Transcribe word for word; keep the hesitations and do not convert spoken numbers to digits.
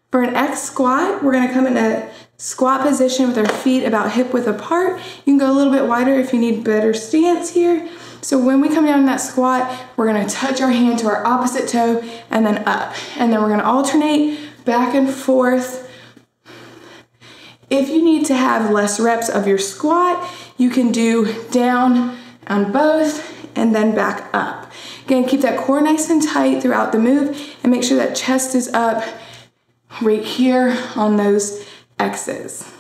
For an X squat, we're gonna come in a squat position with our feet about hip width apart. You can go a little bit wider if you need better stance here. So when we come down in that squat, we're gonna touch our hand to our opposite toe and then up. And then we're gonna alternate back and forth. If you need to have less reps of your squat, you can do down on both and then back up. Again, keep that core nice and tight throughout the move and make sure that chest is up right here on those X's.